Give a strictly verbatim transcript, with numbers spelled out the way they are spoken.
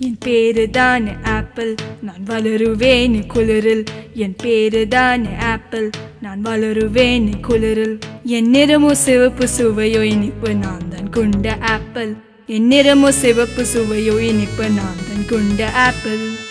என் பேருதானே apple, நான் வளருவேன் குளிரில். என் பேருதானே apple, நான் வளருவேன் குளிரில். என் நிறமோ சிவப்பு சுவையோ இனிப்பு, நான் தான் கொண்ட ஆப்பிள். என் நிறமோ சிவப்பு சுவையோ இனிப்பு, நான் தான் கொண்ட ஆப்பிள்.